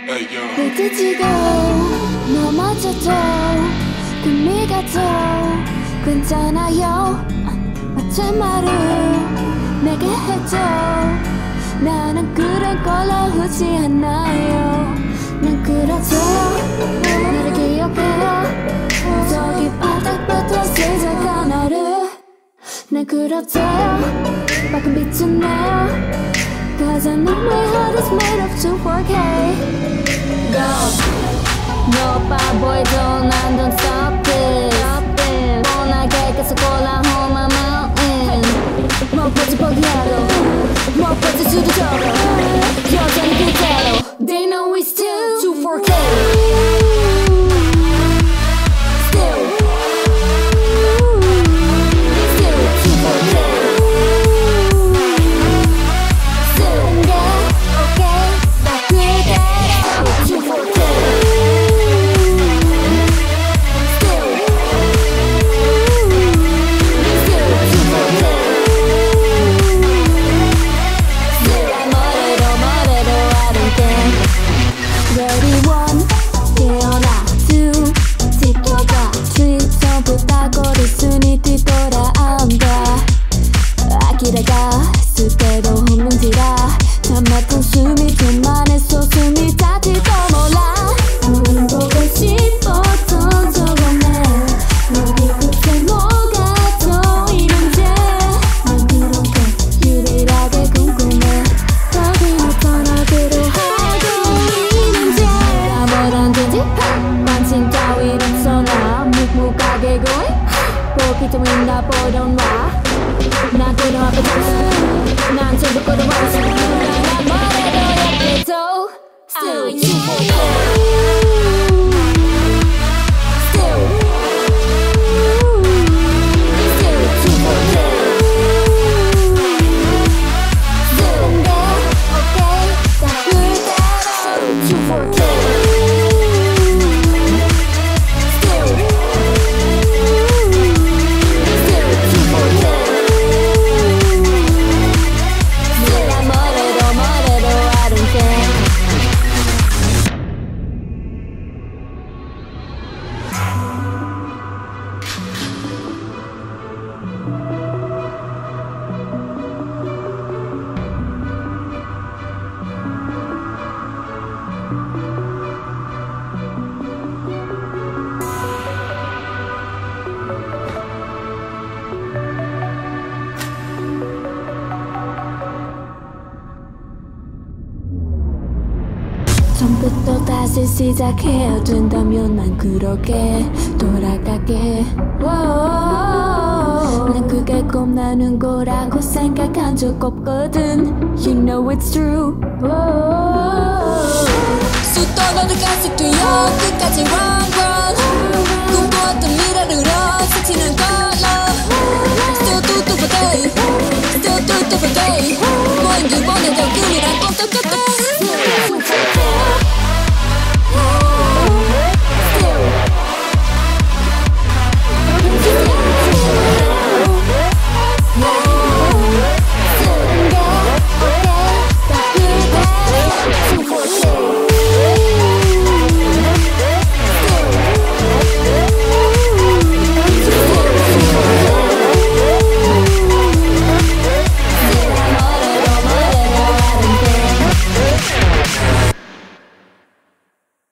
부딪히고 넘어져도 꿈이가도 괜찮아요. 마찬말을 내게 해줘. 나는 그런 걸로 후지 않나요. 난 그렇죠. 나를 기억해요. 저기 바닥부터 시작한 하루. 난 그렇죠. 밝은 빛은 나요. Cause I know my heart is made of 2-4K. Go. 너 바보에도 난 don't stop this. 뻔하게 계속 올라온 my mountain. 뭐까지 포기하러 뭐까지 주저러 여전히 그대로. They know we still 2-4K. 처음부터 다시 시작해야 된다면 난 그렇게 돌아갈게. 난 그게 꿈나는 거라고 생각한 적 없거든. You know it's true. 쏟아놓는 가슴 뛰어 끝까지 run run. 꿈꿔왔던 미래를 스치는 걸로. Still do it for day. Still do it for day.